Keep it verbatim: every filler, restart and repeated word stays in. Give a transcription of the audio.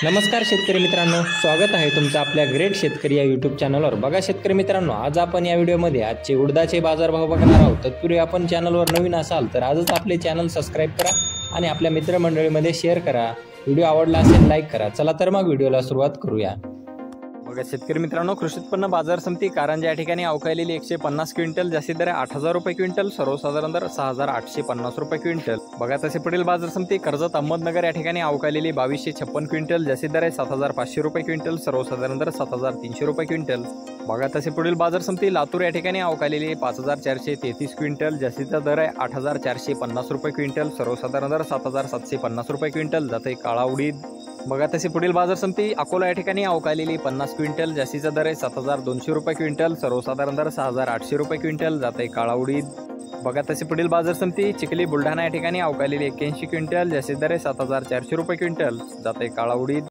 नमस्कार शेतकरी मित्रांनो, स्वागत आहे तुमचं आपल्या ग्रेट शेतकरी या यूट्यूब चॅनलवर। बघा शेतकरी मित्रांनो, आज आपण या व्हिडिओमध्ये आजचे उडदाचे बाजारभाव बघणार आहोत। तत्पूर्वी आपण चॅनलवर नवीन असाल तर आजच आपले चॅनल सबस्क्राइब करा आणि आपल्या मित्रमंडळीमध्ये शेअर करा। व्हिडिओ आवडला असेल लाईक करा। चला तर मग व्हिडिओला सुरुवात करूया। बघा शेतकरी मित्रांनो, कृषी उत्पन्न बाजार समिती कारंजा या ठिकाणी अवकालेली एकशे पन्नास क्विंटल, जास्तीत दर आठ हजार रुपये क्विंटल, सर्वसाधारण दर सहा हजार आठशे पन्नास रुपये क्विंटल। बघा तसे पुढील बाजार समिती कर्जत अहमदनगर या ठिकाणी अवकालेली बावीसशे छप्पन क्विंटल, जास्तीत दर सात हजार पाचशे रुपये क्विंटल, सर्वसाधारण दर सात हजार तीनशे रुपये क्विंटल। बघा तसे पुढील बाजार समिती लातूर या ठिकाणी अवकालेली पाच हजार चारशे तेहतीस क्विंटल, जास्तीचा दर आहे आठ हजार चारशे पन्नास रुपये क्विंटल, सर्वसाधारण दर सात हजार सातशे पन्नास रुपये क्विंटल, जाते काळा उडीद। बघा तसे पुढील बाजार समिती अकोला या ठिकाणी अवकालेली पन्नास क्विंटल, जास्तीचा दर आहे सात हजार दोनशे रुपये क्विंटल, सर्वसाधारण दर सहा हजार आठशे रुपये क्विंटल, जाते काळा उडीद। बघा तसे पुढील बाजार समिती चिखली बुलढाणा या ठिकाणी अवकालेली एक्क्याऐंशी क्विंटल, जास्तीचा दर आहे सात हजार चारशे रुपये क्विंटल, जाते काळा उडीद।